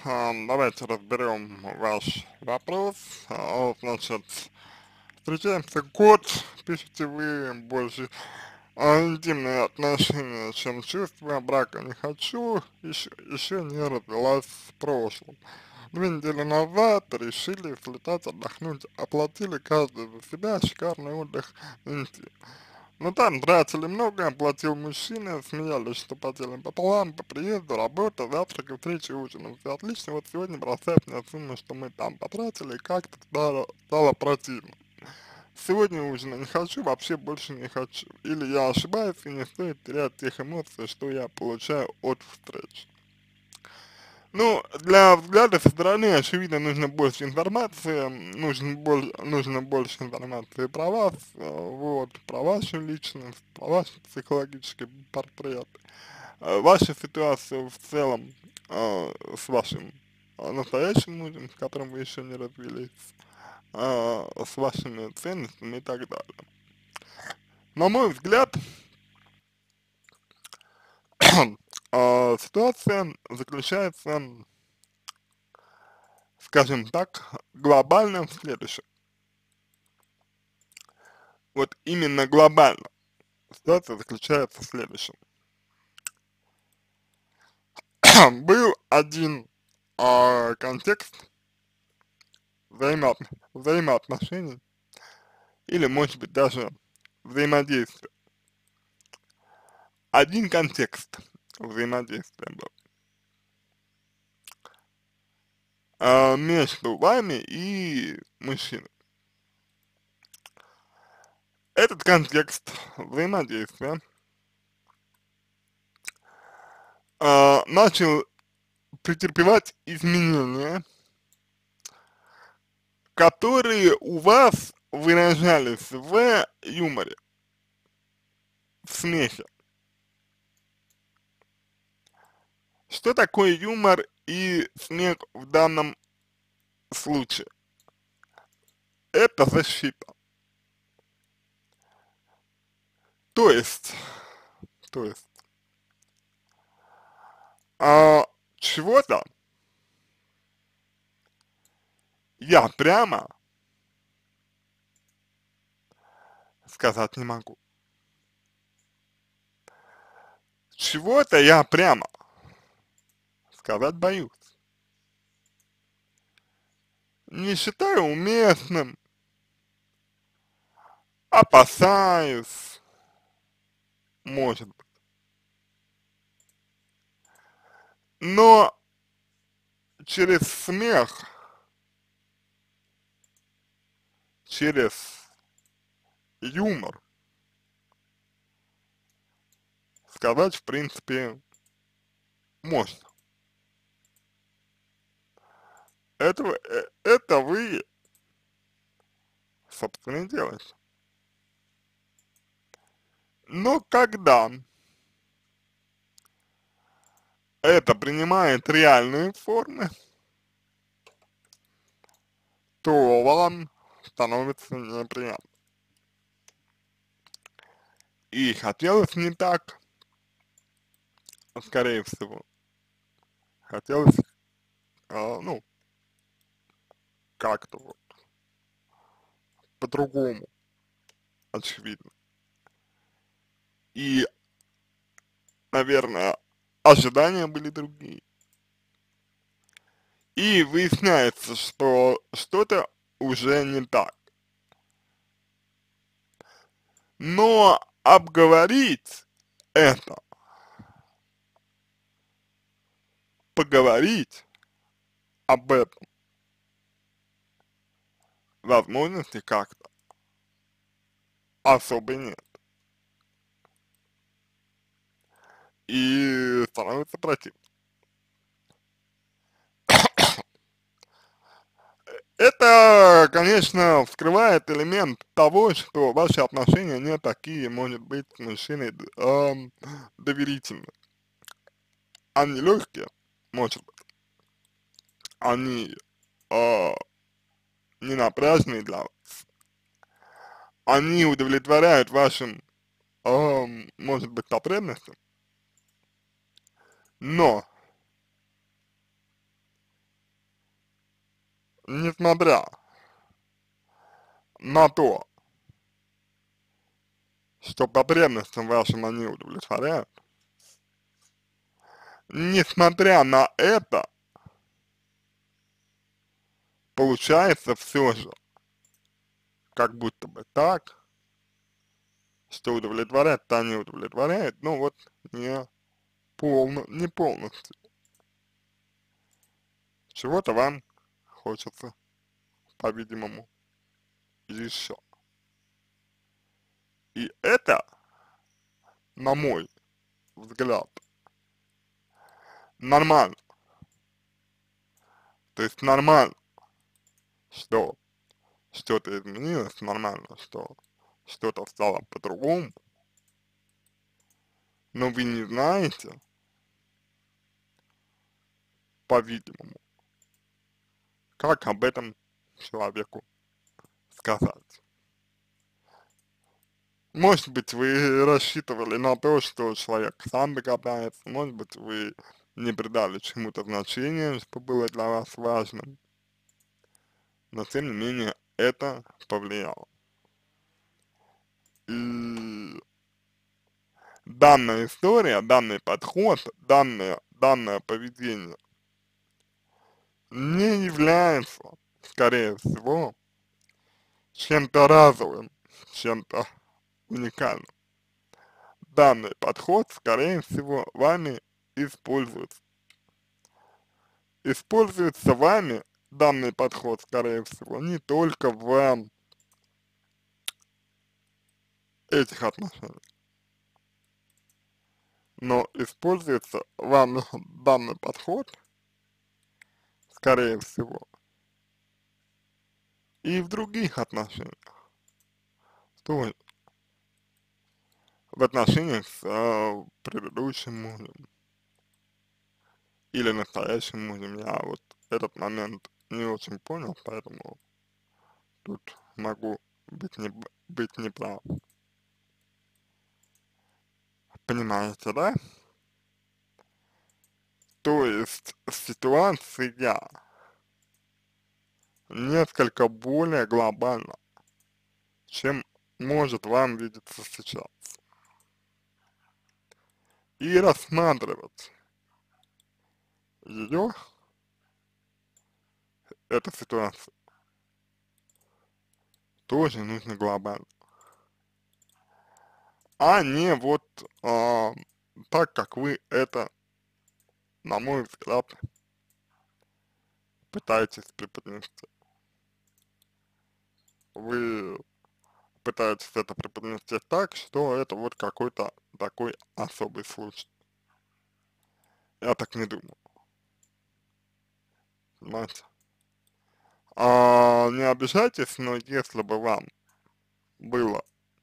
Давайте разберем ваш вопрос. Значит, встречаемся год, пишете вы больше интимные отношения, чем чувства, брака не хочу, еще не развелась в прошлом. 2 недели назад решили слетать отдохнуть, оплатили каждый за себя шикарный отдых интим. Ну там тратили много, платил мужчина, смеялись, что поделим пополам, по приезду, работа, завтрак, встречи, ужин. Все отлично, вот сегодня бросает мне сумму, что мы там потратили, и как-то стало противно. Сегодня ужина не хочу, вообще больше не хочу. Или я ошибаюсь, и не стоит терять тех эмоций, что я получаю от встреч. Ну, для взгляда со стороны, очевидно, нужно больше информации, нужно больше информации про вас, вот, про вашу личность, про ваш психологический портрет, вашу ситуацию в целом с вашим настоящим мужем, с которым вы еще не развелись, с вашими ценностями и так далее. На мой взгляд, ситуация заключается, скажем так, глобально в следующем. Вот именно глобально ситуация заключается в следующем. Был один контекст взаимоот взаимоотношений или, может быть, даже взаимодействия. Один контекст взаимодействия был между вами и мужчиной. Этот контекст взаимодействия начал претерпевать изменения, которые у вас выражались в юморе, в смехе. Что такое юмор и смех в данном случае? Это защита. То есть, то есть, чего-то я прямо сказать не могу. Чего-то я прямо сказать боюсь. Не считаю уместным, опасаюсь, может быть. Но через смех, через юмор сказать, в принципе, можно. Это вы, собственно, и делаете. Но когда это принимает реальные формы, то вам становится неприятно. И хотелось не так, скорее всего. Хотелось, ну, как-то вот по-другому, очевидно. И, наверное, ожидания были другие. И выясняется, что что-то уже не так. Но обговорить это, поговорить об этом, возможности как-то особо нет. И становится противно. Это, конечно, вскрывает элемент того, что ваши отношения не такие, может быть, с мужчиной доверительные. Они легкие, может быть, они э, не напряжные для вас, они удовлетворяют вашим, может быть, потребностям, но несмотря на то, что потребностям вашим они удовлетворяют, несмотря на это, получается все же, как будто бы так, что удовлетворяет-то они удовлетворяют, ну вот не полностью. Чего-то вам хочется, по-видимому, еще. И это, на мой взгляд, нормально. То есть нормально, что что-то изменилось, нормально, что что-то стало по-другому, но вы не знаете, по-видимому, как об этом человеку сказать. Может быть, вы рассчитывали на то, что человек сам догадается, может быть, вы не придали чему-то значения, что было для вас важным, но тем не менее это повлияло. И данная история, данный подход, данное поведение не является, скорее всего, чем-то разовым, чем-то уникальным. Данный подход, скорее всего, вами используется. Используется вами данный подход, скорее всего, не только в этих отношениях, но используется вами данный подход, скорее всего, и в других отношениях. То есть в отношениях с предыдущим мужем или настоящим мужем. Я вот этот момент не очень понял, поэтому тут могу быть неправ. Понимаете, да? То есть ситуация несколько более глобальна, чем может вам видеться сейчас. И рассматривать ее, эту ситуацию, тоже нужно глобально. А не вот так, как вы это, на мой взгляд, пытаетесь преподнести. Вы пытаетесь это преподнести так, что это вот какой-то такой особый случай. Я так не думаю, понимаете? Не обижайтесь, но если бы вам было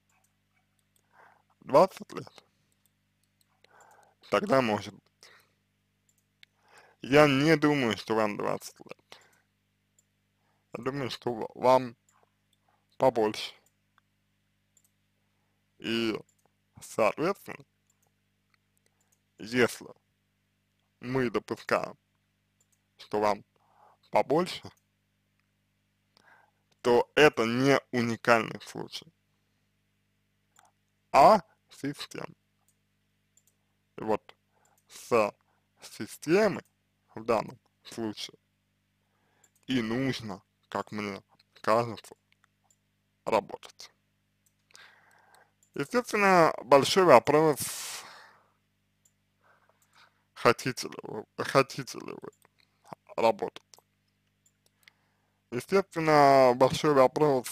20 лет, тогда может быть. Я не думаю, что вам 20 лет. Я думаю, что вам побольше. И, соответственно, если мы допускаем, что вам побольше, то это не уникальный случай, а система. И вот с системой в данном случае и нужно, как мне кажется, работать. Естественно, большой вопрос, хотите ли вы работать. Естественно, большой вопрос,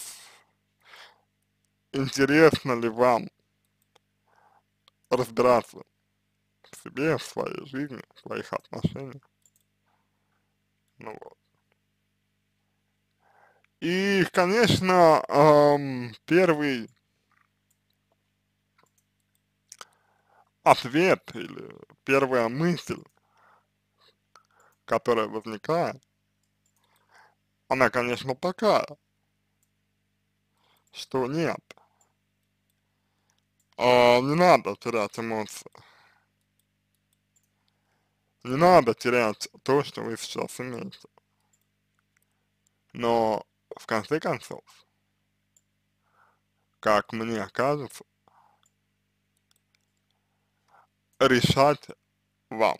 интересно ли вам разбираться в себе, в своей жизни, в своих отношениях. Ну вот. И, конечно, первый ответ или первая мысль, которая возникает, она, конечно, такая, что нет, не надо терять эмоции, не надо терять то, что вы сейчас имеете. Но в конце концов, как мне кажется, решать вам.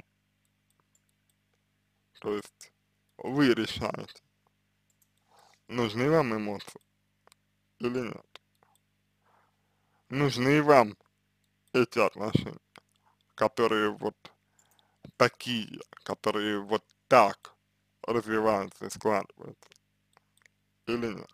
То есть вы решаете, нужны вам эмоции или нет. Нужны вам эти отношения, которые вот такие, которые вот так развиваются и складываются, или нет.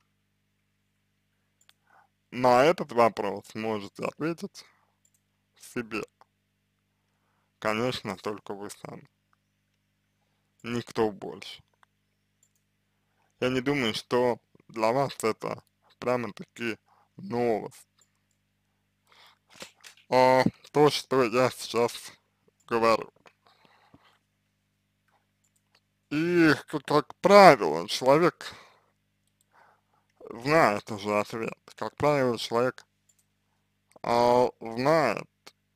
На этот вопрос можете ответить себе. Конечно, только вы сами. Никто больше. Я не думаю, что для вас это прямо-таки новость. А то, что я сейчас говорю. И, как правило, человек знает уже ответ. Как правило, человек знает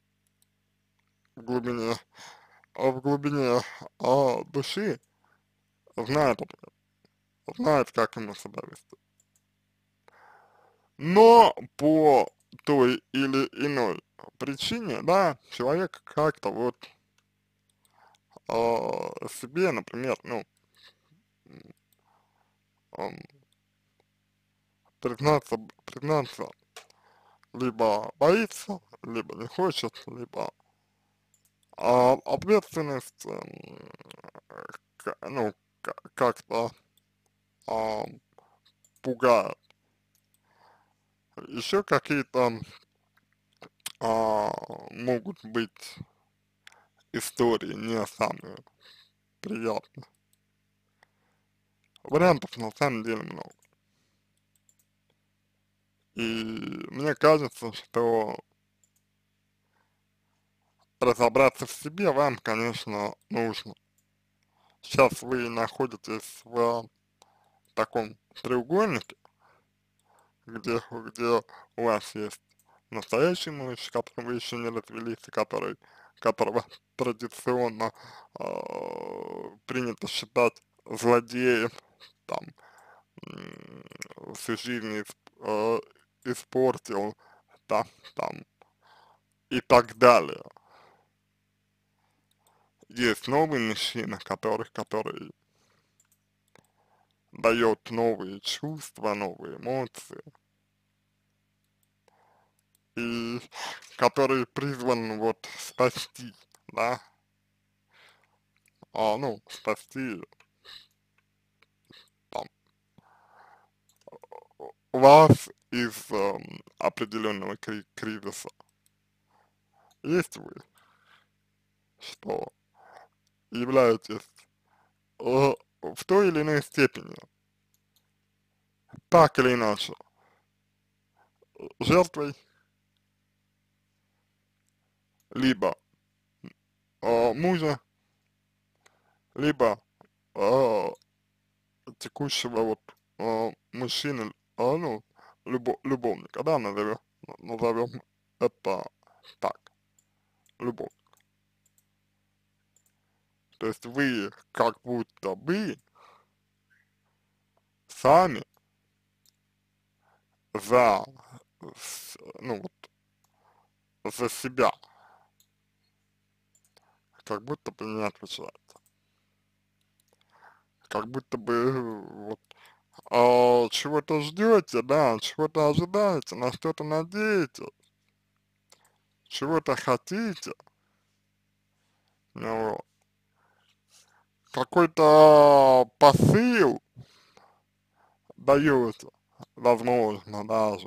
в глубине, в глубине души, знает ответ, знает, как ему себя вести. Но по той или иной причине, да, человек как-то вот себе, например, ну, ам, признаться либо боится, либо не хочет, либо ответственность, ну, как-то а, пугает. Еще какие-то могут быть истории не самые приятные. Вариантов на самом деле много. И мне кажется, что разобраться в себе вам, конечно, нужно. Сейчас вы находитесь в таком треугольнике, где у вас есть настоящий муж, с которым вы еще не развелись, и которого традиционно принято считать злодеем, там, всю жизнь испортил, там, там, и так далее. Есть новый мужчина, который дает новые чувства, новые эмоции, и который призван вот спасти, да, ну, спасти там вас из определенного кризиса. Есть вы, что являетесь в той или иной степени, так или иначе, жертвой, либо мужа, либо э, текущего вот мужчины, ну, любовника, да, назовем это так, любовь. То есть вы как будто бы сами за, ну вот, за себя, как будто бы не отвечаете. Как будто бы вот чего-то ждете, да, чего-то ожидаете, на что-то надеетесь, чего-то хотите, ну, вот. Какой-то посыл даете, возможно, даже,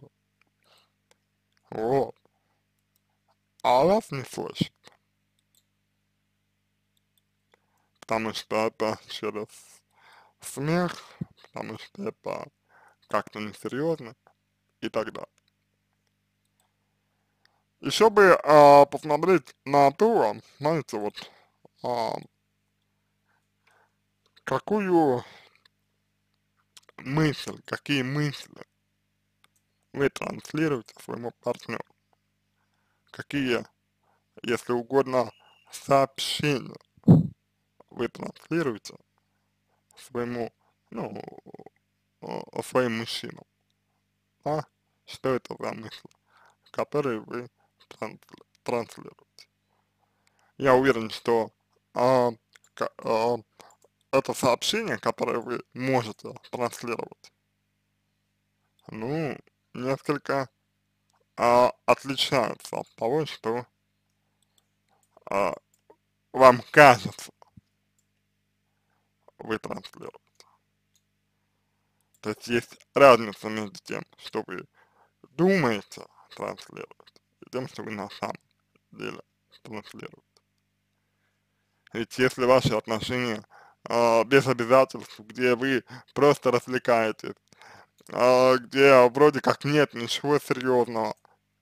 вот, а вас не слышит, потому что это через смех, потому что это как-то несерьезно и так далее. Еще бы посмотреть на то, знаете, вот, а, какую мысль, какие мысли вы транслируете своему партнеру, какие, если угодно, сообщения вы транслируете своему, ну, своим мужчинам, да, что это за мысли, которые вы транслируете. Я уверен, что а, а, это сообщение, которое вы можете транслировать, ну, несколько отличаются от того, что а, вам кажется, вы транслируете. То есть есть разница между тем, что вы думаете транслировать, и тем, что вы на самом деле транслируете. Ведь если ваши отношения без обязательств, где вы просто развлекаетесь, где вроде как нет ничего серьезного,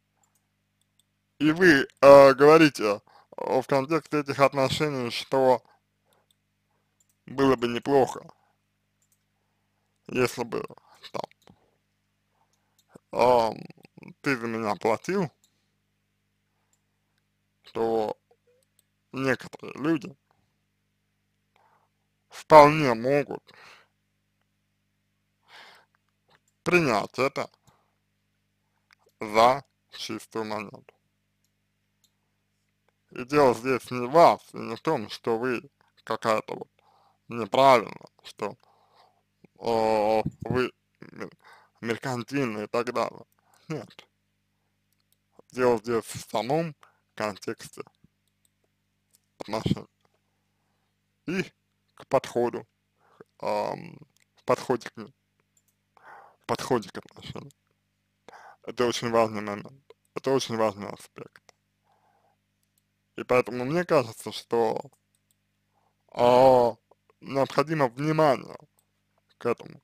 и вы говорите в контексте этих отношений, что было бы неплохо, если бы там ты за меня платил, то некоторые люди вполне могут принять это за чистую монету. И дело здесь не в вас, и не в том, что вы какая-то вот неправильно, что вы меркантильны и так далее. Нет. Дело здесь в самом контексте отношений и к подходу, в подходе к ним, в подходе к отношениям. Это очень важный момент, это очень важный аспект. И поэтому мне кажется, что а, необходимо внимание к этому.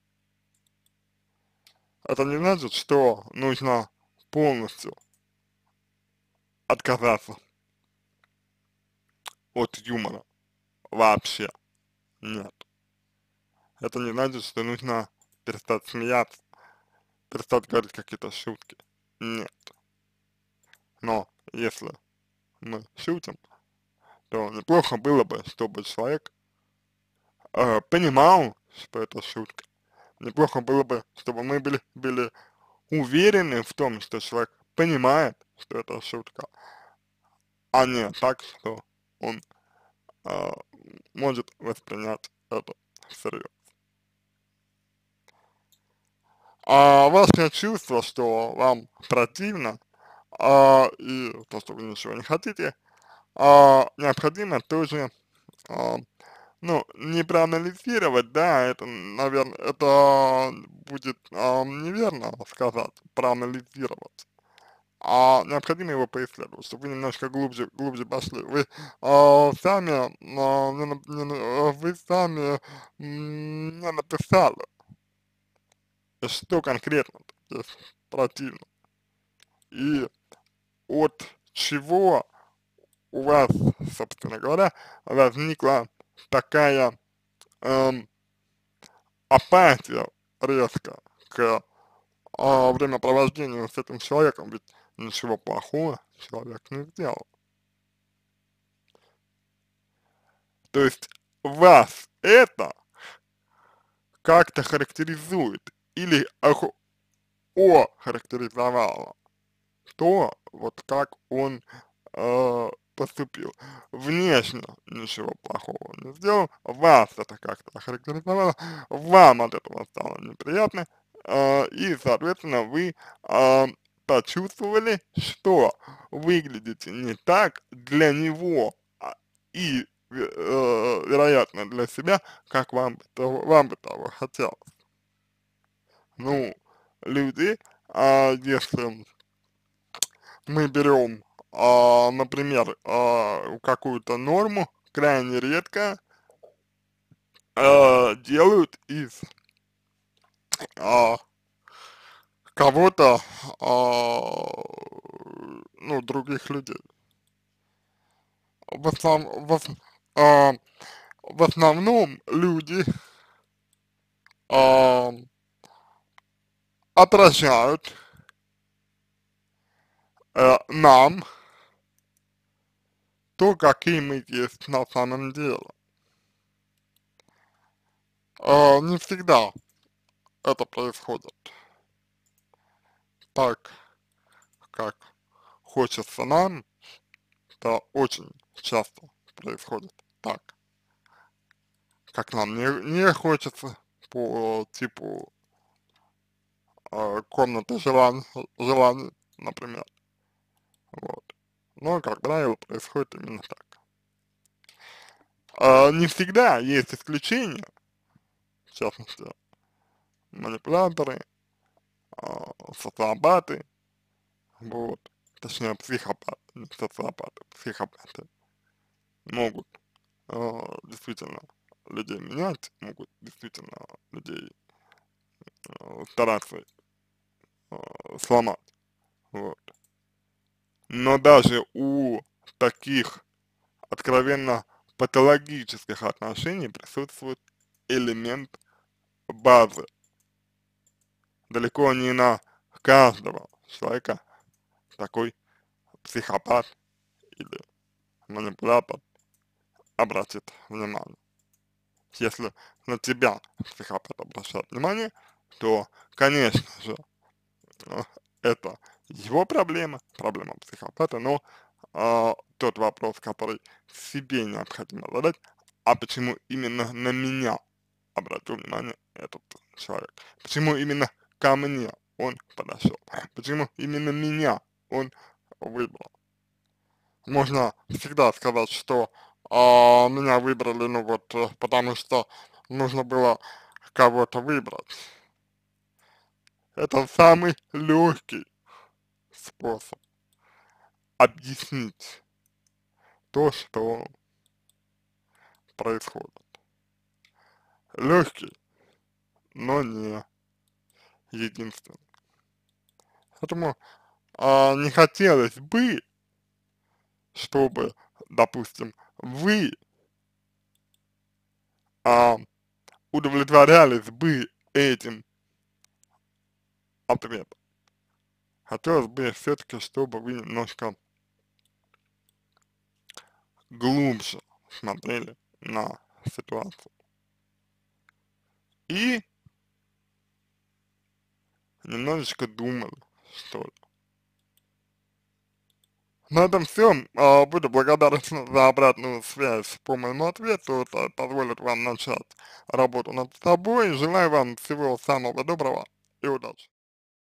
Это не значит, что нужно полностью отказаться от юмора вообще. Нет. Это не значит, что нужно перестать смеяться, перестать говорить какие-то шутки. Нет. Но если мы шутим, то неплохо было бы, чтобы человек понимал, что это шутка. Неплохо было бы, чтобы мы были уверены в том, что человек понимает, что это шутка, а не так, что он а, может воспринять это всерьез. А ваше чувство, что вам противно, и то, что вы ничего не хотите, необходимо тоже, а, ну, не проанализировать, да, это, наверное, это будет неверно сказать, проанализировать, а необходимо его поисследовать, чтобы вы немножко глубже пошли. Вы сами, вы сами не написали, что конкретно здесь противно, и от чего у вас, собственно говоря, возникла такая эм, апатия резко к времяпровождению с этим человеком, ведь ничего плохого человек не сделал. То есть вас это как-то характеризует или охарактеризовало то, вот как он поступил. Внешне ничего плохого не сделал, вас это как-то охарактеризовало, вам от этого стало неприятно, и, соответственно, вы почувствовали, что выглядите не так для него и, вероятно, для себя, как вам бы того хотелось. Ну, люди, если мы берем, например, какую-то норму, крайне редко делают из а, кого-то, ну, других людей. В основ- в, ос- а, в основном люди а, отражают нам то, какие мы есть на самом деле. Не всегда это происходит так, как хочется нам, то очень часто происходит так, как нам не хочется, по типу комнаты желаний, например, вот. Но, как правило, происходит именно так. Не всегда есть исключения, в частности, манипуляторы, социопаты, вот, точнее, психопаты, не социопаты, психопаты могут действительно людей менять, могут действительно людей стараться сломать, вот. Но даже у таких откровенно патологических отношений присутствует элемент базы. Далеко не на каждого человека такой психопат или манипулятор обратит внимание. Если на тебя психопат обращает внимание, то, конечно же, э, это его проблема, проблема психопата, но тот вопрос, который себе необходимо задать, а почему именно на меня обратил внимание этот человек? Почему именно ко мне он подошел? Почему именно меня он выбрал? Можно всегда сказать, что меня выбрали, ну вот, потому что нужно было кого-то выбрать. Это самый легкий способ объяснить то, что происходит. Легкий, но не единственный. Поэтому не хотелось бы, чтобы, допустим, вы а, удовлетворялись бы этим ответом. Хотелось бы все-таки, чтобы вы немножко глубже смотрели на ситуацию и немножечко думали, что ли. На этом все. Буду благодарен за обратную связь по моему ответу. Это позволит вам начать работу над собой. Желаю вам всего самого доброго и удачи.